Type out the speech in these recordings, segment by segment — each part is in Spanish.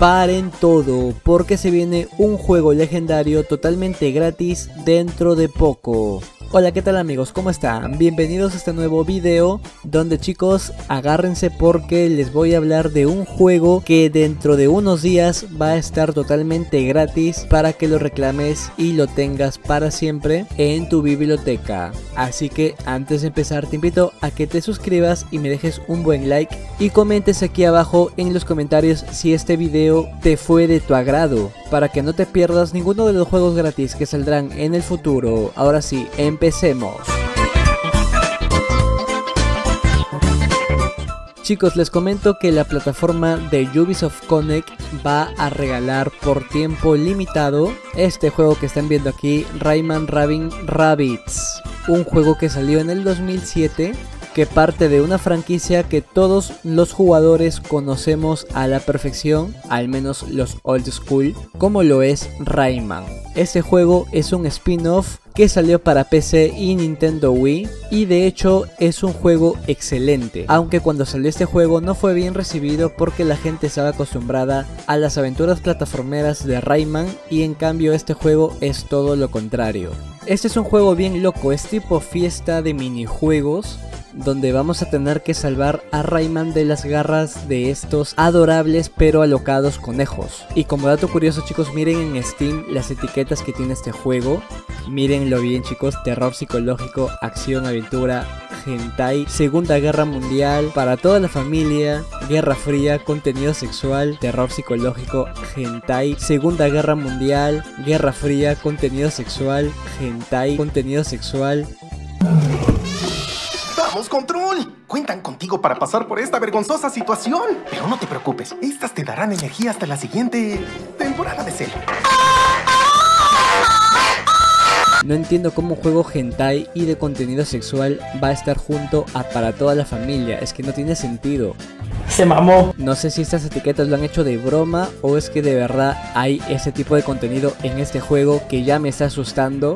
Paren todo, porque se viene un juego legendario totalmente gratis dentro de poco. Hola, ¿qué tal amigos? ¿Cómo están? Bienvenidos a este nuevo video donde, chicos, agárrense porque les voy a hablar de un juego que dentro de unos días va a estar totalmente gratis para que lo reclames y lo tengas para siempre en tu biblioteca. Así que antes de empezar te invito a que te suscribas y me dejes un buen like y comentes aquí abajo en los comentarios si este video te fue de tu agrado, para que no te pierdas ninguno de los juegos gratis que saldrán en el futuro. Ahora sí, empecemos. Chicos, les comento que la plataforma de Ubisoft Connect va a regalar por tiempo limitado este juego que están viendo aquí, Rayman Rabbids, un juego que salió en el 2007, que parte de una franquicia que todos los jugadores conocemos a la perfección, al menos los old school, como lo es Rayman. Este juego es un spin-off que salió para PC y Nintendo Wii, y de hecho es un juego excelente, aunque cuando salió este juego no fue bien recibido porque la gente estaba acostumbrada a las aventuras plataformeras de Rayman, y en cambio este juego es todo lo contrario. Este es un juego bien loco, es tipo fiesta de minijuegos, donde vamos a tener que salvar a Rayman de las garras de estos adorables pero alocados conejos. Y como dato curioso, chicos, miren en Steam las etiquetas que tiene este juego. Mírenlo bien, chicos: terror psicológico, acción, aventura, hentai, Segunda Guerra Mundial, para toda la familia, Guerra Fría, contenido sexual, terror psicológico, hentai, Segunda Guerra Mundial, Guerra Fría, contenido sexual, hentai, contenido sexual. ¡Vamos, Control! Cuentan contigo para pasar por esta vergonzosa situación. Pero no te preocupes, estas te darán energía hasta la siguiente temporada de Cell. No entiendo cómo un juego hentai y de contenido sexual va a estar junto a para toda la familia. Es que no tiene sentido. Se mamó. No sé si estas etiquetas lo han hecho de broma o es que de verdad hay ese tipo de contenido en este juego que ya me está asustando.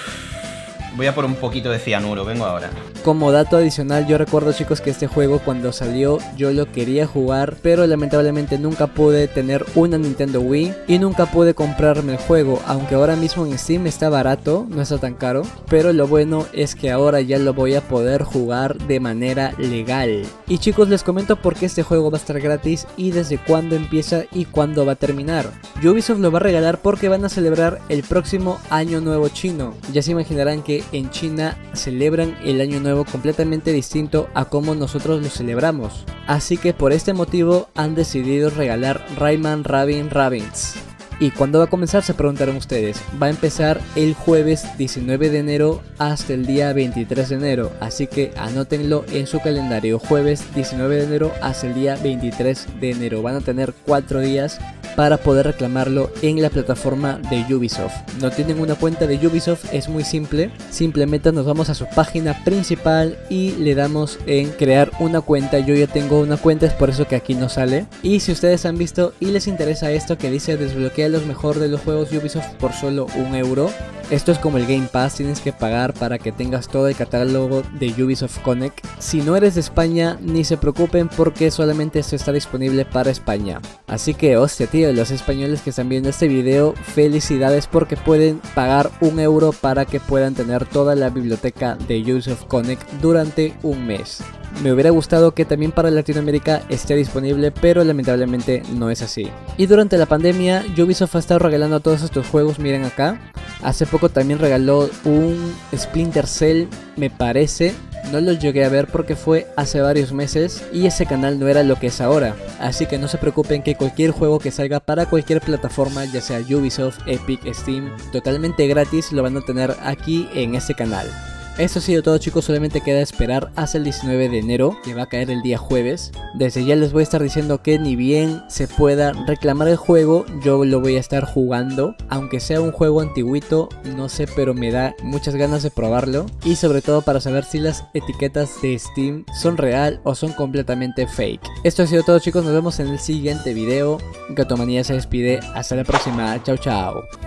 Voy a por un poquito de cianuro, vengo ahora. Como dato adicional, yo recuerdo, chicos, que este juego cuando salió yo lo quería jugar, pero lamentablemente nunca pude tener una Nintendo Wii y nunca pude comprarme el juego, aunque ahora mismo en Steam está barato, no está tan caro, pero lo bueno es que ahora ya lo voy a poder jugar de manera legal. Y chicos, les comento por qué este juego va a estar gratis y desde cuándo empieza y cuándo va a terminar. Ubisoft lo va a regalar porque van a celebrar el próximo Año Nuevo chino. Ya se imaginarán que en China celebran el Año Nuevo completamente distinto a como nosotros lo celebramos, así que por este motivo han decidido regalar Rayman Rabbids. ¿Y cuándo va a comenzar?, se preguntaron ustedes. Va a empezar el jueves 19 de enero hasta el día 23 de enero, así que anótenlo en su calendario: jueves 19 de enero hasta el día 23 de enero. Van a tener 4 días para poder reclamarlo en la plataforma de Ubisoft. No tienen una cuenta de Ubisoft, es muy simple, simplemente nos vamos a su página principal y le damos en crear una cuenta. Yo ya tengo una cuenta, es por eso que aquí no sale. Y si ustedes han visto y les interesa esto que dice desbloquea los mejor de los juegos Ubisoft por solo €1, esto es como el Game Pass, tienes que pagar para que tengas todo el catálogo de Ubisoft Connect. Si no eres de España, ni se preocupen porque solamente esto está disponible para España. Así que, hostia, tío, los españoles que están viendo este video, felicidades porque pueden pagar €1 para que puedan tener toda la biblioteca de Ubisoft Connect durante un mes. Me hubiera gustado que también para Latinoamérica esté disponible, pero lamentablemente no es así. Y durante la pandemia, Ubisoft ha estado regalando todos estos juegos, miren acá. Hace poco también regaló un Splinter Cell, me parece. No lo llegué a ver porque fue hace varios meses y ese canal no era lo que es ahora. Así que no se preocupen que cualquier juego que salga para cualquier plataforma, ya sea Ubisoft, Epic, Steam, totalmente gratis, lo van a tener aquí en este canal. Esto ha sido todo, chicos, solamente queda esperar hasta el 19 de enero, que va a caer el día jueves. Desde ya les voy a estar diciendo que ni bien se pueda reclamar el juego, yo lo voy a estar jugando. Aunque sea un juego antiguito, no sé, pero me da muchas ganas de probarlo. Y sobre todo para saber si las etiquetas de Steam son real o son completamente fake. Esto ha sido todo, chicos, nos vemos en el siguiente video. Gatomanía se despide, hasta la próxima, chao chao.